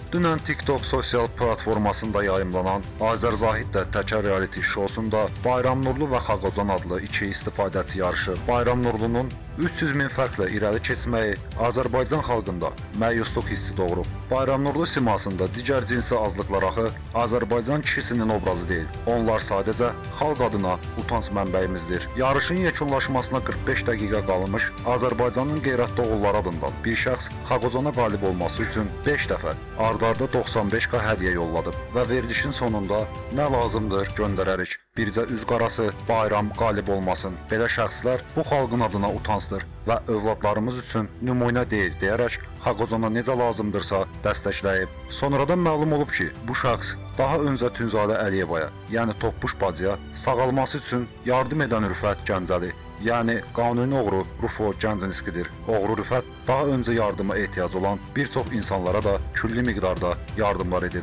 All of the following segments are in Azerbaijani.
Dünən TikTok sosial platformasında yayımlanan Azər Zahidlə Təkər reality şousunda Bayram Nurlu və Xaqozan adlı iki istifadəçi yarışı Bayram Nurlunun 300 min fərqlə irəli keçməyi Azərbaycan xalqında məyusluq hissi doğurub. Bayram Nurlu simasında digər cinsi azlıqlar axı Azərbaycan kişisinin obrazı deyil. Onlar sadəcə xalq adına utanc mənbəyimizdir. Yarışın yekunlaşmasına 45 dəqiqə qalmış Azərbaycanın qeyrətli oğulları adından bir şəxs Xaqozana qalib olması üçün 5 dəfə arda-arda 95k hədiyyə yolladı və verilişin sonunda nə lazımdır göndərərik. Bircə üz qarası bayram qalib olmasın. Belə şəxslər bu xalqın adına utancdır və övladlarımız üçün nümunə deyil deyərək Xaqozana necə lazımdırsa dəstəkləyib. Sonradan məlum olub ki, bu şəxs daha öncə Tünzalə Əliyevaya, yəni Toppuş bacıya sağalması üçün yardım edən Rüfət Gəncəli, yəni qanuni oğru Rufo Gənciniskidir. Oğru Rüfət daha öncə yardıma ehtiyac olan bir çox insanlara da külli miqdarda yardımlar edib.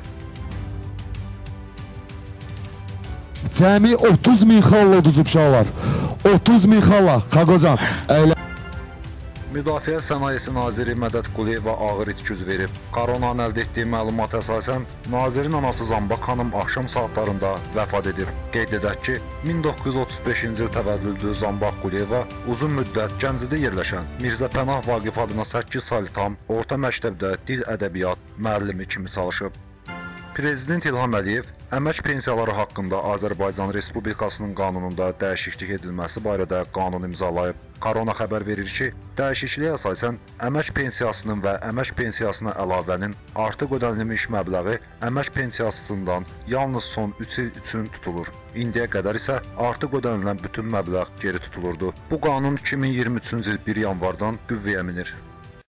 Cəmi 30 min xalla uduzub uşaqlar. 30 min xalla, Xaqozan. Müdafiə Sənayesi Naziri Mədəd Quliyeva ağır itki yüz verib. Koronanın əldə etdiyi məlumata əsasən, nazirin anası Zambaq xanım axşam saatlarında vəfat edib. Qeyd edək ki, 1935-ci il təvəllüdlü Zambaq Quliyeva uzun müddət Gəncədə yerləşən Mirzə Pənah Vaqif adına 8 saylı tam orta məktəbdə dil ədəbiyyat müəllimi kimi çalışıb. Prezident İlham Əliyev əmək pensiyaları haqqında Azərbaycan Respublikasının qanununda dəyişiklik edilməsi barədə qanun imzalayıb. Korona xəbər verir ki, dəyişikliyə əsasən əmək pensiyasının və əmək pensiyasına əlavənin artıq ödənilmiş məbləği əmək pensiyasından yalnız son 3 il üçün tutulur. İndiyə qədər isə artıq ödənilən bütün məbləğ geri tutulurdu. Bu qanun 2023-cü il 1 yanvardan qüvvəyə minir.